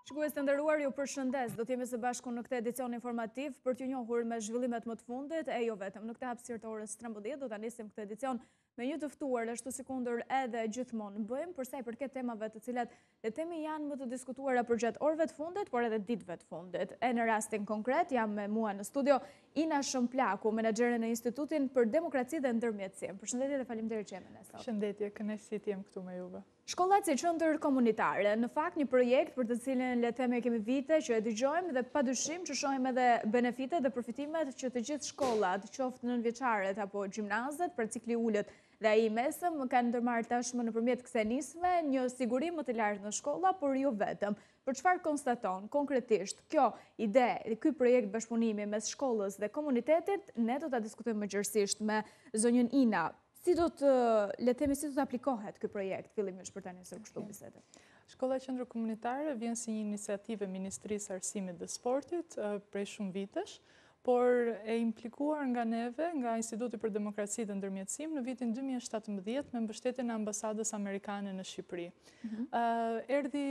Shikues të nderuar, ju përshëndes. Do të jemi së bashku në këtë edicion informativ për t'ju njohur me zhvillimet më të fundit e jo vetëm. Në këtë hapësirë të orës 13 do ta nisim këtë edicion me një të ftuar, ashtu si kundër edhe gjithmonë bëjmë, për sa i përket temave të cilat le temi janë më të diskutuara për gjatë orëve të fundit, por edhe ditëve të fundit. E në rastin konkret jam me mua në studio Ina Shëmplaku, menaxhere në Institutin për Demokraci dhe Ndërmjetësim. Përshëndetje dhe faleminderit që jeni sot. Përshëndetje, kënaqësi të jem këtu me juve. Shkollat si qendër komunitare, në fakt një projekt për të cilin le të themi kemi vite që e dëgjojmë dhe padyshim që shohim edhe benefitet dhe përfitimet që të gjithë shkollat, qoftë nënvjeçaret apo gjimnazet për cikli ulët dhe ai mesëm kanë ndërmarrë tashmë nëpërmjet kësaj nisme një siguri më të lartë në shkolla, por jo vetëm. Për çfarë konstaton konkretisht kjo ide, ky projekt bashkëpunimi mes shkollës dhe komunitetit, ne do ta diskutojmë më gjerësisht me zonjën Ina. Si do të aplikohet ky projekt fillimisht për ta nisur kështu bisedën? Shkolla Qendër Komunitare vjen si një iniciativë e Ministrisë së Arsimit dhe Sportit prej shumë vitesh, por e implikuar nga neve, nga Instituti për Demokraci dhe Ndërmjetësim në vitin 2017 me mbështetjen e Ambasadës Amerikane në Shqipëri. Erdhi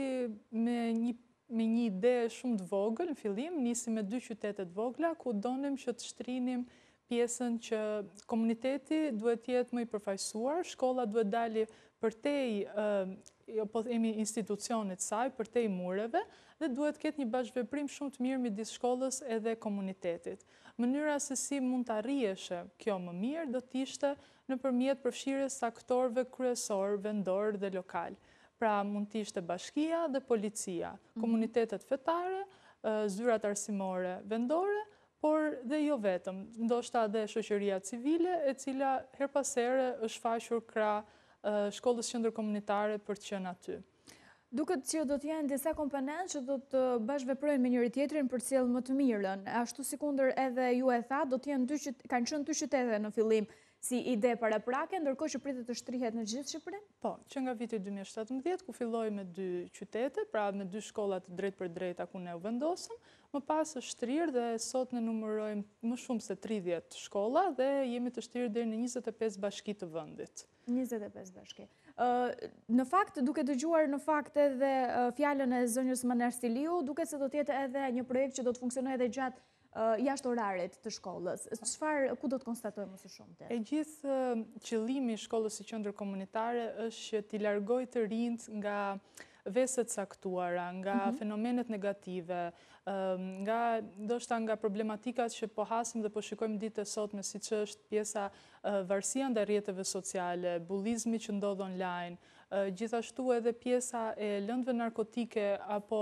me një ide shumë të vogël në fillim, nisi me 2 qytete të vogla ku donim që të shtrinim pjesën që komuniteti duhet jetë më i përfaqësuar, shkolla duhet dali përtej institucionit saj, përtej mureve, dhe duhet ketë një bashkëveprim shumë të mirë midis shkollës edhe komunitetit. Mënyra se si mund të arriheshe kjo më mirë do të ishte nëpërmjet përfshirjes së aktorëve kryesor, vendor dhe lokal. Pra mund të ishte bashkia dhe policia, komunitetet fetare, zyrat arsimore vendore, por dhe jo vetëm, ndoshta edhe shoqëria civile, e cila her pas here është faqur krah shkollës qendër komunitare për të qenë aty. Duket që do të jenë disa komponentë që do të bashkëveprojnë me njëri tjetrin për të sjellë më të mirën. Ashtu sikundër edhe ju e tha, do të jenë kanë qenë 2 qytete në fillim si ide paraprake, ndërkohë që pritet të shtrihet në gjithë Shqipërinë? Po, që nga viti 2017, ku filloi me 2 qytete, pra me 2 shkolla të drejt për drejta ku ne u vendosëm, më pas është shtrirë dhe sot ne numërojmë më shumë se 30 shkolla dhe jemi të shtrirë deri në 25 bashki të vendit. 25 bashki. Në fakt, duke dëgjuar në fakt edhe fjalën e zonjës Manarsiliu, duket se do të jetë edhe një projekt që do të funksionojë edhe gjatë jashtë orarit të shkollës. Ku do të konstatojmë më së shumti? E gjithë qëllimi i shkollës së qendër komunitare është që t'i largojë të rinjt nga veset caktuara, nga fenomenet negative, ndoshta nga problematikat që po hasim dhe po shikojmë ditë e sotme, siç është pjesa varësia ndaj rrjeteve sociale, bullizmi që ndodh online, gjithashtu edhe pjesa e lëndëve narkotike apo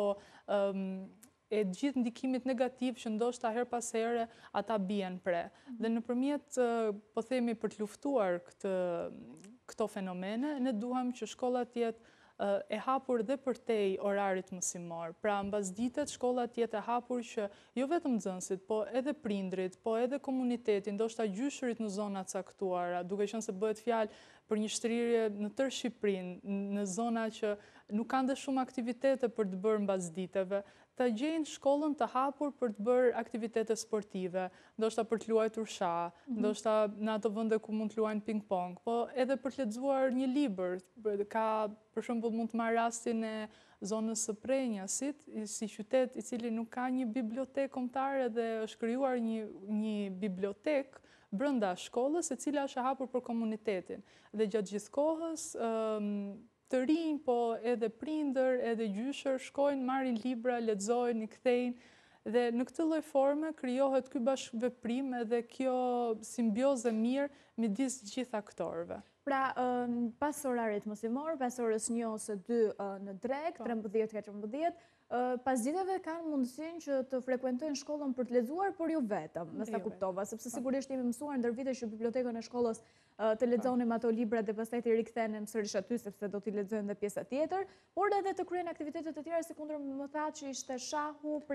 e gjithë ndikimit negativ që ndoshta her pas here ata bien pre. Dhe nëpërmjet, po themi, për të luftuar këto fenomene, ne duam që shkolla të jetë e hapur dhe përtej orarit mësimor. Pra, mbasditet shkolla të jetë e hapur që jo vetëm nxënësit, po edhe prindrit, po edhe komuniteti, ndoshta gjyshërit në zona caktuara, duke qenë se bëhet fjalë për një shtrirje në tërë Shqipërinë, në zona që nuk kanë dhe shumë aktivitete për të bërë mbasditeve, të gjejnë shkollën të hapur për të bërë aktivitete sportive, ndoshta për të luajtur shah, ndoshta në ato vende ku mund të luajnë ping-pong, po edhe për të lexuar një libër. Ka, për shembull, mund të marr rastin e zonës së Prenjasit, si qytet i cili nuk ka një bibliotekë kombëtare dhe është krijuar një bibliotekë brenda shkollës, e cila është e hapur për komunitetin. Dhe gjatë gjithë kohës, të rinj, po edhe prindër, edhe gjyshër, shkojnë, marrin libra, lexojnë, i kthejnë, dhe në këtë lloj forme krijohet ky bashkëveprim edhe kjo simbiozë mirë midis gjithë aktorëve. Pra, pas orarit mësimor, pas orës 1 ose 2 në drek, 13-14, pasditteve kanë mundësinë që të frekuentojnë shkollën për të lexuar, por jo vetëm, me sa kuptova, sepse sigurisht jemi mësuar ndër vite që bibliotekën e shkollës të lexonim ato libra dhe pastaj të rikthenim sërish aty sepse do t'i lexojnë dhe pjesa tjetër, por edhe të kryejnë aktivitete të tjera, si kundër më thatë që ishte shahu, pra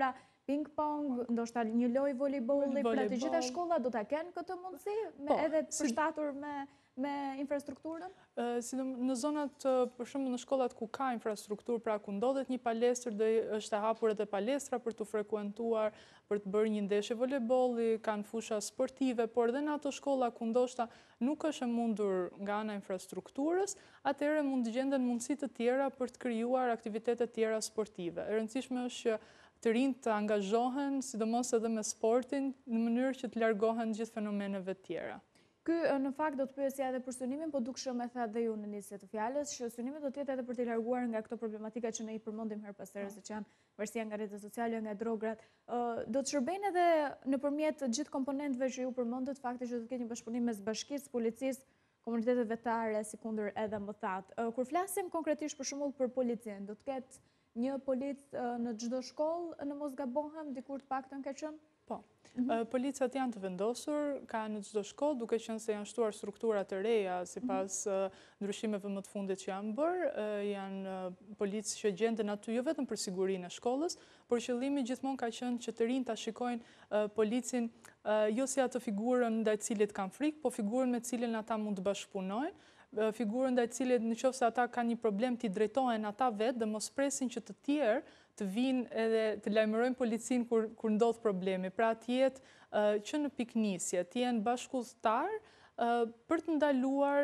ping-pong, ndoshta një lojë volejbolli, pra të gjitha shkollat do ta kenë këtë mundësi, edhe të përshtatur me infrastrukturën? Në zonat, për shembull në shkollat ku ka infrastrukturë, pra ku ndodhet një palestër dhe është e hapur edhe palestra për të frekuentuar, për të bërë një ndeshje volejbolli, kanë fusha sportive, por edhe në ato shkolla ku ndoshta nuk është e mundur nga ana infrastrukturës, atëherë mund të gjenden mundësi të tjera për të krijuar aktivitete tjera sportive. E rëndësishme është që të rinjt të angazhohen, sidomos edhe me sportin, në mënyrë që të largohen gjithë fenomeneve tjera. Ky në fakt do të pyesja edhe për synimin, po dukshëm e tha dhe ju në nisje të fjalës, që synimi do të jetë edhe për të larguar nga këto problematika që ne i përmendim her pas here, siç janë varësia nga rrjetet sociale, nga drograt. Do të shërbejnë edhe nëpërmjet gjithë komponentëve që ju përmendët, fakti që do të ketë një bashkëpunim mes bashkisë, policisë, komunitetet vetare, sikundër edhe më thatë. Kur flasim konkretisht për shembull për policinë, do të ketë një polic në çdo shkollë, në mos gabohem, dikur të paktën ka qenë? Po. Policat janë të vendosur, ka në çdo shkollë, duke qenë se janë shtuar struktura të reja sipas ndryshimeve më të fundit që janë bërë, janë policë që gjenden aty jo vetëm për sigurinë e shkollës, por qëllimi gjithmonë ka qenë që të rinjt ta shikojnë policin jo si atë figurën ndaj cilit kanë frikë, po figurën me cilën ata mund të bashkëpunojnë, figurën ndaj cilit nëse ata kanë një problem t'i drejtohen ata vetë dhe mos presin që të tjerë të vinë edhe të lajmërojnë policinë kur ndodh problemi. Pra të jetë që në piknisje, të jenë bashkëudhëtar për të ndaluar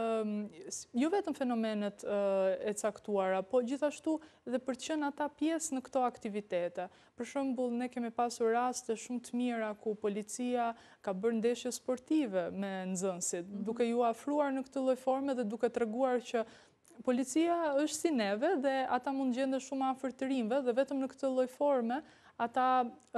jo vetëm fenomenet e caktuara, po gjithashtu edhe për të qenë ata pjesë në këto aktivitete. Për shembull, ne kemi pasur raste shumë të mira ku policia ka bërë ndeshje sportive me nxënësit, duke ju afruar në këtë lloj forme dhe duke treguar që policia është si neve dhe ata mund gjenden shumë afër të rinjve dhe vetëm në këtë lloj forme ata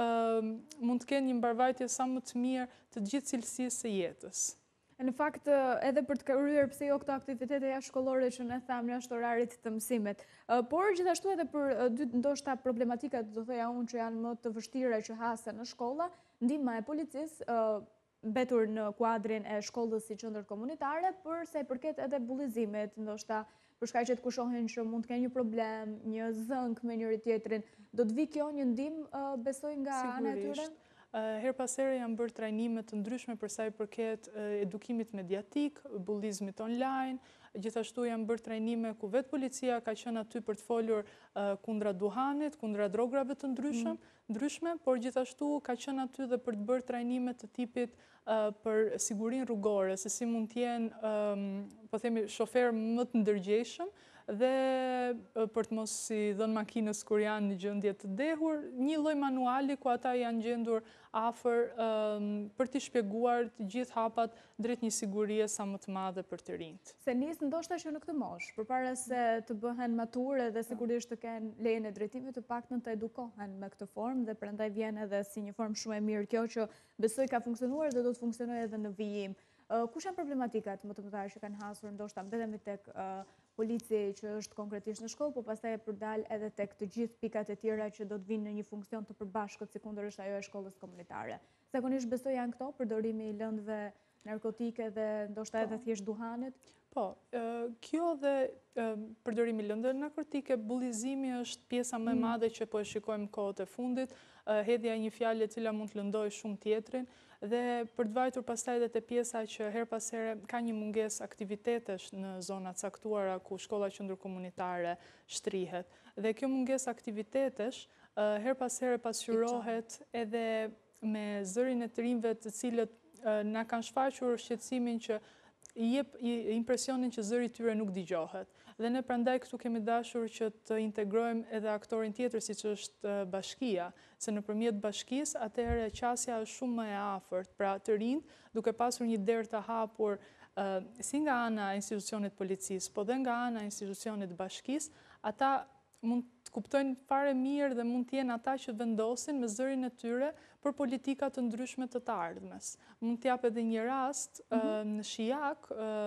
mund të kenë një mbarvajtje sa më të mirë të gjithë cilësisë së jetës. Në fakt, edhe për të kryer pse jo këto aktivitete jashtë-shkollore që ne thamë jashtë orarit të mësimit, por gjithashtu edhe për dy ndoshta problematikat, do thoja unë, që janë më të vështira që hasen në shkolla, ndihma e policisë mbetur në kuadrin e shkollës si qendër komunitare, për sa i përket edhe bullizimit, ndoshta për shkaq që të kushohen që mund të kenë një problem, një zënk me njëri tjetrin, do të vi kjo një ndihmë besoj nga ana e tyre? Her pas here janë bërë trajnime të ndryshme për sa i përket edukimit mediatik, bullizmit online, gjithashtu janë bërë trajnime ku vetë policia ka qenë aty për të folur kundra duhanit, kundra drograve të ndryshme, por gjithashtu ka qenë aty dhe për të bërë trajnime të tipit për sigurinë rrugore, se si mund të jenë, po themi, shofer më të ndërgjegjshëm dhe për të mos si dhënë makinës kur janë në gjendje të dehur, një lloj manuali ku ata janë gjendur afër për t'i shpjeguar të gjithë hapat drejt një sigurie sa më të madhe për të rinjt. Se nis ndoshta që në këtë moshë, përpara se të bëhen maturë dhe sigurisht të kenë lejen e drejtimit, të paktën të edukohen me këtë formë dhe prandaj vjen edhe si një formë shumë e mirë kjo që besoj ka funksionuar dhe do të funksionojë edhe në vijim. Kush janë problematikat më të mëdha që kanë hasur, ndoshta mbetemi tek polici që është konkretisht në shkollë, po pastaj e përdal edhe tek të gjithë pikat e tjera që do të vinë në një funksion të përbashkët, sikundër është ajo e shkollës komunitare. Zakonisht besoj janë këto, përdorimi i lëndëve narkotike dhe ndoshta edhe thjesht duhanit? Po, kjo dhe përdorimi i lëndëve narkotike, bullizimi është pjesa më e madhe që po e shikojmë kohët e fundit, hedhja e një fjale e cila mund të lëndojë shumë tjetrin, dhe për të vajtur pastaj edhe te pjesa që her pas here ka një mungesë aktivitetesh në zona caktuara ku shkolla qendërkomunitare shtrihet. Dhe kjo mungesë aktivitetesh her pas here pasqyrohet edhe me zërin e të rinjve të cilët na kanë shfaqur shqetësimin që i jep impresionin që zëri i tyre nuk dëgjohet. Dhe ne prandaj këtu kemi dashur që të integrojmë edhe aktorin tjetër siç është bashkia, se nëpërmjet bashkisë atëherë qasja është shumë më e afërt, pra të rinjt duke pasur një derë të hapur si nga ana e institucionit policisë, po dhe nga ana e institucionit bashkisë, ata mund të kuptojnë fare mirë dhe mund të jenë ata që vendosin me zërin e tyre për politika të ndryshme të ardhmes. Mund t'jap edhe një rast në Shijak,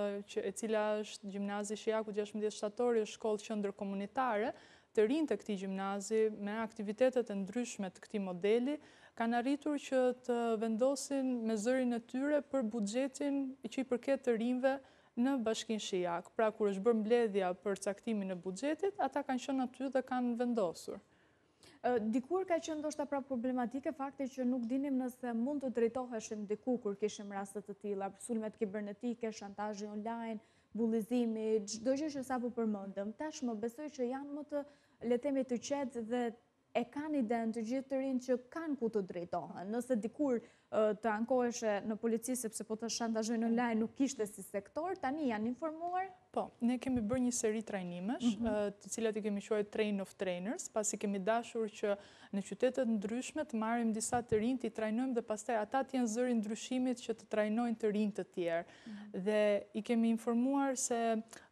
e cila është gjimnazi Shijaku 16 shtatori, është shkollë qendër komunitare, të rinjtë e këtij gjimnazi me aktivitetet e ndryshme të këtij modeli kanë arritur që të vendosin me zërin e tyre për buxhetin që i përket të rinjve në bashkinë Shijak. Pra kur është bërë mbledhja për caktimin e buxhetit, ata kanë qenë aty dhe kanë vendosur. Dikur ka qenë ndoshta pra problematike fakti që nuk dinim nëse mund të drejtoheshim diku kur kishim raste të tilla, sulmet kibernetike, shantazhi online, bullizimi, çdo gjë që sapo përmendëm. Tashmë besoj që janë më të, le të themi, të qetë dhe e kanë iden të gjithë të rinë që kanë ku të drejtohen. Nëse dikur të ankoheshe në polici sepse po të shantazhojnë online nuk kishte si sektor, tani janë informuar? Po, ne kemi bërë një seri trajnimesh, të cilat i kemi quajtur Train of Trainers, pasi kemi dashur që në qytetet ndryshme të marrim disa të rinj, të trajnojmë dhe pastaj ata të jenë zëri ndryshimit që të trajnojnë të rinj të tjerë. Dhe i kemi informuar se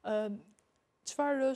çfarë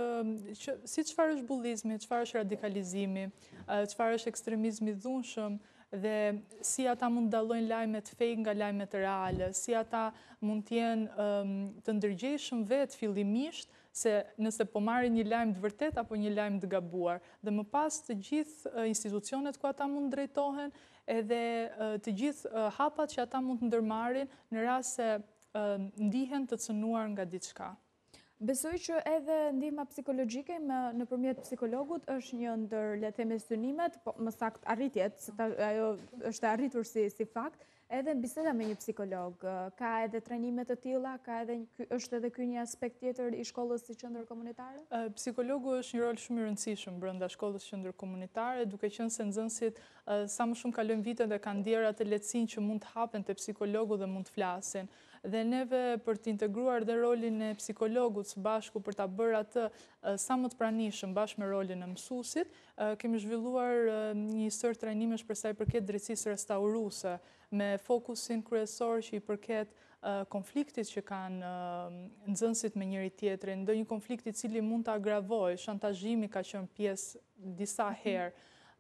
është bullizmi, çfarë është radikalizimi, çfarë është ekstremizmi i dhunshëm, dhe si ata mund dallojnë lajmet fake nga lajmet reale, si ata mund të jenë të ndërgjegjshëm vetë fillimisht, se nëse po marrin një lajm të vërtet apo një lajm të gabuar. Dhe më pas të gjithë institucionet ku ata mund drejtohen, edhe të gjithë hapat që ata mund të ndërmarrin në rast se ndihen të cënuar nga diçka. Besoj që edhe ndihma psikologjike nëpërmjet psikologut është një ndër, le të themi, synimet, po më saktë arritjet, se ajo është arritur si fakt, edhe biseda me një psikolog. Ka edhe trajnime të tilla, është edhe ky një aspekt tjetër i shkollës si qendër komunitare? Psikologu është një rol shumë i rëndësishëm brenda shkollës qendër komunitare, duke qenë se nxënësit sa më shumë kalojnë vitet dhe kanë ndjer atë lehtësinë që mund të hapen te psikologu dhe mund të flasin. Dhe neve për të integruar dhe rolin e psikologut së bashku për ta bërë atë sa më të pranishëm bashkë me rolin e mësuesit, kemi zhvilluar një sër trajnimesh për sa i përket drejtësisë restauruese, me fokusin kryesor që i përket konfliktit që kanë nxënësit me njëri tjetrin, ndonjë konflikt i cili mund të agravojë, shantazhimi ka qenë pjesë disa herë.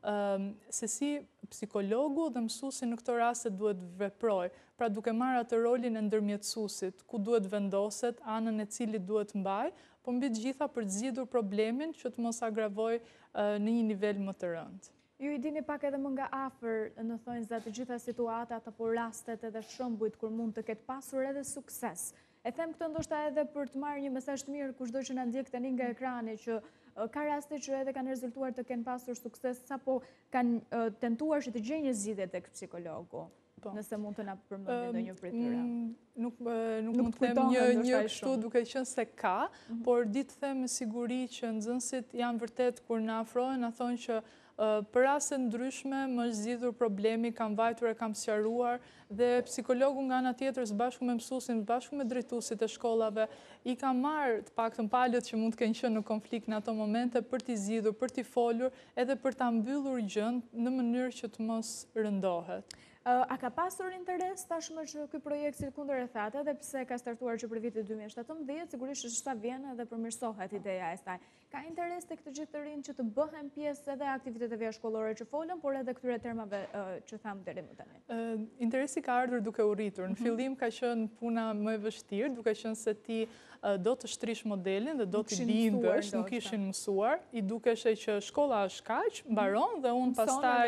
Se si psikologu dhe mësuesi në këto raste duhet veproj, pra duke marrë atë rolin e ndërmjetësuesit, ku duhet vendoset, anën e cili duhet mbaj, po mbi të gjitha për të zgjidhur problemin që të mos agravoj në një nivel më të rëndë. Ju i dini pak edhe më nga afër, në thonjza, të gjitha situatat apo rastet edhe shëmbujt kur mund të ketë pasur edhe sukses. E them këtë ndoshta edhe për të marrë një mesazh të mirë kushdo që na ndjek tani nga ekrani, që ka raste që edhe kanë rezultuar të kenë pasur sukses, sapo kanë tentuar që të gjejnë një zgjidhje tek psikologu. Nëse mund të na përmendni ndonjë prej tyre. Nuk mund të them një kështu duke qenë se ka, por di të them me siguri që nxënësit janë vërtet kur na afrohen, na thonë që për raste ndryshme më është zgjidhur problemi, kam vajtur e kam sqaruar, dhe psikologu nga ana tjetër së bashku me mësuesin, së bashku me drejtuesit e shkollave, i ka marrë të paktën palët që mund të kenë qenë në konflikt në ato momente për t'i zgjidhur, për t'i folur, edhe për ta mbyllur gjën në mënyrë që të mos rëndohet. A ka pasur interes tashmë që ky projekt si kundër e thatë, edhe pse ka startuar që për vitin 2017, sigurisht që sa vjen edhe përmirësohet ideja e saj. Ka interes tek të gjithë të rinj që të bëhen pjesë edhe aktiviteteve shkollore që folën, por edhe këtyre termave që tham deri më tani? Interesi ka ardhur duke u rritur. Në fillim ka qenë puna më e vështirë, duke qenë se ti do të shtrish modelin dhe do të bindesh, nuk ishin mësuar, i dukeshe që shkolla është kaq, mbaron dhe unë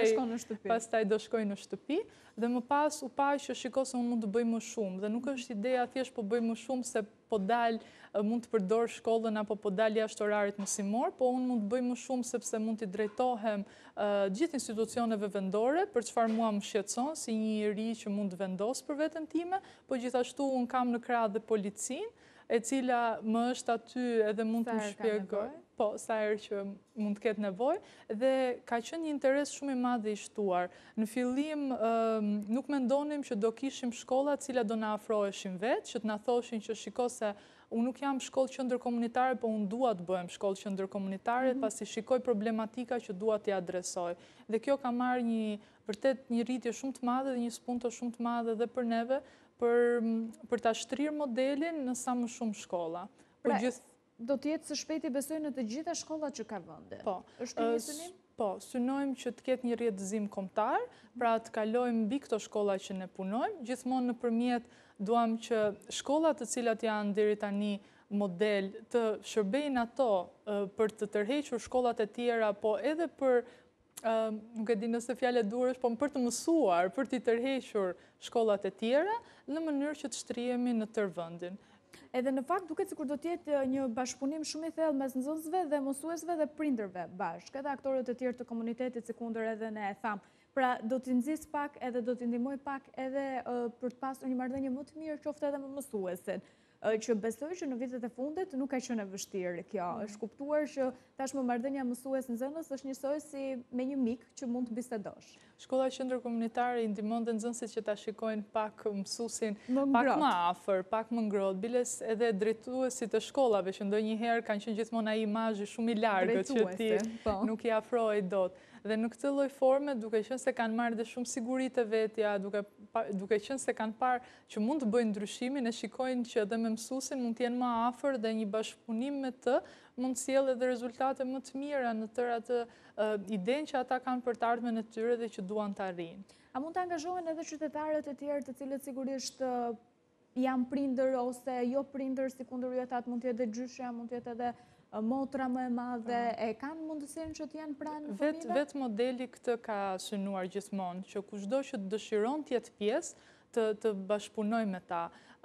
pastaj do shkoj në shtëpi, dhe më pas u pa që shiko se unë mund të bëj më shumë, dhe nuk është ideja thjesht po bëj më shumë se po dal mund të përdor shkollën apo po dal jashtë orarit mësimor, po unë mund të bëj më shumë sepse mund të drejtohem gjithë institucioneve vendore, për çfarë mua më shqetëson si një njerëz që mund të vendos për veten time, po gjithashtu unë kam në krah dhe policinë, e cila më është aty edhe mund të më shpjegoj. Po, sa herë që mund të ketë nevojë, dhe ka qenë një interes shumë i madh i shtuar. Në fillim nuk mendonim që do kishim shkolla të cilat do na afroheshin vetë, që të na thoshin që shiko se unë nuk jam shkollë qendër komunitare, po unë dua të bëhem shkollë qendër komunitare, pasi shikoj problematika që dua t'i adresoj. Dhe kjo ka marrë vërtet një rritje shumë të madhe dhe një spunto shumë të madhe edhe për neve, për ta shtrirë modelin në sa më shumë shkolla. Do t'jetë së shpejti besoj në të gjitha shkollat që ka vende. Po. Është një synim? Po, synojmë që të ketë një rrjedhëzim kombëtar, pra të kalojmë mbi këto shkolla që ne punojmë, gjithmonë nëpërmjet duam që shkollat të cilat janë deri tani model të shërbejnë ato për të tërhequr shkollat e tjera, po edhe për nuk e di nëse fjalë e durësh, po për të mësuar, për t'i tërhequr shkollat e tjera, në mënyrë që të shtrihemi në tërë vendin. Edhe në fakt duket sikur do t'jetë një bashkëpunim shumë i thellë mes nxënësve dhe mësuesve dhe prindërve bashkë, edhe aktorët e tjerë të komunitetit sekundër edhe ne e tham. Pra do t'i nxjis pak edhe do t'i ndihmoj pak edhe për të pasur një marrëdhënie më të mirë qoftë edhe me mësuesin. Që besoj që në vitet e fundit nuk ka qenë e vështirë kjo. Është kuptuar që tashmë marrëdhënia mësues-nxënës është njësoj si me një mik që mund të bisedosh. Shkolla qendër komunitare i ndihmon dhe nxënësit që ta shikojnë pak mësuesin pak ngrohtë. më afër, pak më ngrohtë, biles edhe drejtuesit të shkollave që ndonjëherë kanë qenë gjithmonë ai imazhi shumë i largët që ti nuk i afrohej dot. Dhe në këtë lloj forme, duke qenë se kanë marrë dhe shumë siguri të vetja, duke qenë se kanë parë që mund të bëjnë ndryshimin, e shikojnë që edhe me mësuesin mund të jenë më afër dhe një bashkëpunim me të mund të sjellë edhe rezultate më të mira në tërë atë idenë që ata kanë për të ardhmen e tyre dhe që duan të arrijnë. A mund të angazhohen edhe qytetarët e tjerë të cilët sigurisht janë prindër ose jo prindër, si kundër juet atë mund të jetë edhe gjyshja, mund të jetë edhe motra më e madhe, e kanë mundësinë që të jenë pranë fëmijëve? Vetë modeli këtë ka synuar gjithmonë, që kushdo që dëshiron të jetë pjesë të bashkëpunoj me ta.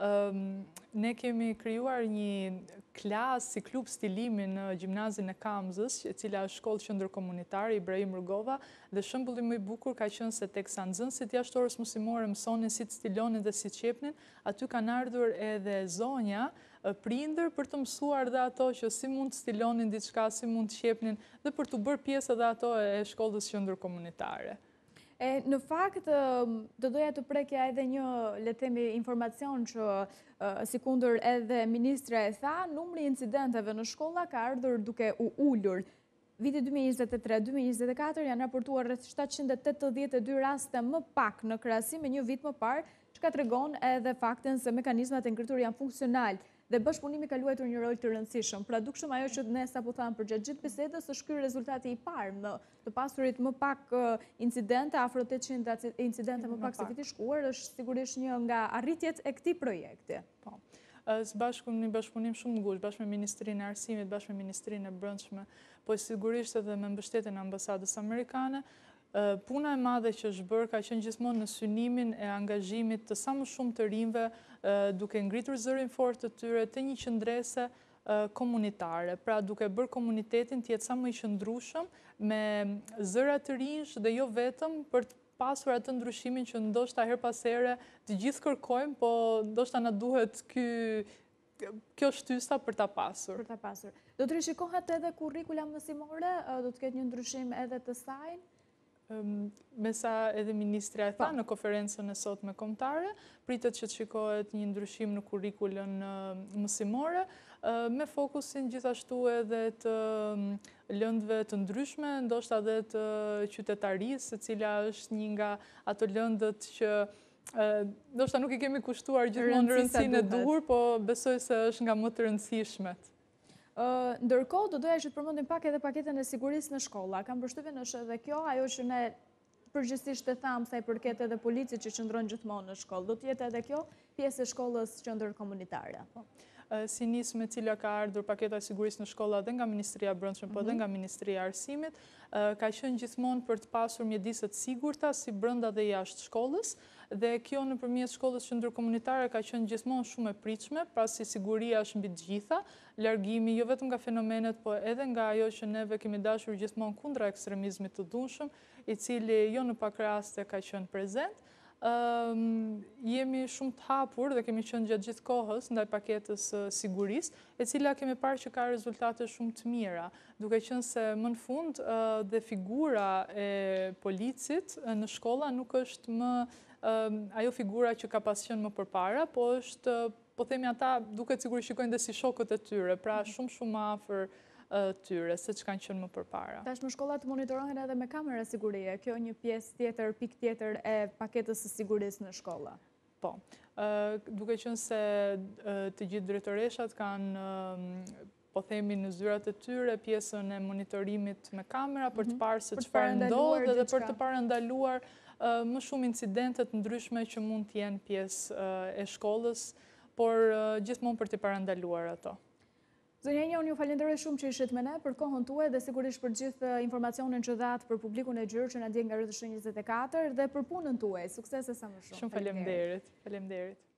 Ne kemi krijuar një klasë si klub stilimi në gjimnazin e Kamzës, e cila është shkollë qendër komunitare Ibrahim Rugova, dhe shembulli më i bukur ka qenë se teksa nxënësit jashtë orës mësimore mësonin si të stilonin dhe si të qepnin, aty kanë ardhur edhe zonja prindër për të mësuar dhe ato që si mund të stilonin diçka, si mund të qepnin dhe për të bërë pjesë edhe ato e shkollës qendër komunitare. Në fakt, do doja të prekja edhe një, le të themi, informacion që si kundër edhe ministra e tha, numri i incidenteve në shkolla ka ardhur duke u ulur. Viti 2023-2024 janë raportuar rreth 782 raste më pak në krahasim me një vit më parë, që ka tregon edhe faktin se mekanizmat e ngritur janë funksional dhe bashkëpunimi ka luajtur një rol të rëndësishëm. Pra dukshëm ajo që ne sapo thamë për gjatë gjithë bisedës është ky rezultati i parë, më të pasurit më pak incidente, afro 800 incidente më pak se viti shkuar, është sigurisht një nga arritjet e këtij projekti. Po. Një bashkëpunim shumë ngushtë, bashkë me Ministrinë e Arsimit, bashkë me Ministrinë e Brendshme, po sigurisht edhe me mbështetjen e ambasadës amerikane. Puna e madhe që është bërë ka qenë gjithmonë në synimin e angazhimit të sa më shumë të rinjve, duke ngritur zërin fort të tyre të një qëndrese komunitare, pra duke bërë komunitetin të jetë sa më i qëndrueshëm me zëra të rinj dhe jo vetëm për të pasur atë ndryshimin që ndoshta her pas here të gjithë kërkojmë, po ndoshta na duhet kjo shtysa për ta pasur. Për ta pasur. Do të rishikohet edhe kurrikula mësimore, do të ketë një ndryshim edhe të saj? Me sa edhe ministra e tha në konferencën e sotme kombëtare, pritet që të shikohet një ndryshim në kurrikulën mësimore, me fokusin gjithashtu edhe të lëndëve të ndryshme, ndoshta edhe të qytetarisë, e cila është një nga ato lëndët që ndoshta nuk i kemi kushtuar gjithmonë rëndësinë e duhur, po besoj se është nga më të rëndësishmet. Ndërkohë, do doja që të përmendim pak edhe paketën e sigurisë në shkolla. Kam përshtypjen është edhe kjo, ajo që ne përgjithsisht e thamë sa i përket edhe policit që qëndron gjithmonë në shkollë. Do të jetë edhe kjo pjesë e shkollës qendër komunitare. Si nisë me cila ka ardhur paketa e sigurisë në shkolla dhe nga Ministria e Brendshme, po dhe nga Ministria e Arsimit, ka qenë gjithmonë për të pasur mjediset sigurta si brenda dhe jashtë shkollës, dhe kjo nëpërmjet shkollës qendër komunitare ka qenë gjithmonë shumë e pritshme, pasi siguria është mbi të gjitha, largimi jo vetëm nga fenomenet, po edhe nga ajo që neve kemi dashur gjithmonë kundra ekstremizmit të dhunshëm, i cili jo në pak raste ka qenë prezent. Jemi shumë të hapur dhe kemi qenë gjatë gjithë kohës ndaj paketës sigurisë, e cila kemi parë që ka rezultate shumë të mira, duke qenë se më në fund dhe figura e policit në shkolla nuk është më ajo figura që ka pas qenë më përpara, po është, po themi ata duket sigurisht shikojnë dhe si shokët e tyre, pra shumë afër tyre, se që kanë qenë më përpara. Tashmë shkollat monitorohen edhe me kamera sigurie, kjo një pjesë tjetër, pik tjetër e paketës së sigurisë në shkolla. Po, duke qenë se të gjithë drejtoreshat kanë, po themi në zyrat e tyre, pjesën e monitorimit me kamera për të parë se çfarë ndodh dhe për të parandaluar më shumë incidentet ndryshme që mund të jenë pjesë e shkollës, por gjithmonë për të parandaluar ato. Zonja Enja, unë ju falenderoj shumë që ishit me ne për kohën tuaj dhe sigurisht për gjithë informacionin që dhatë për publikun e gjyrë që na ndjen nga RTSH 24 dhe për punën tuaj. Suksese sa më shumë. Shumë faleminderit.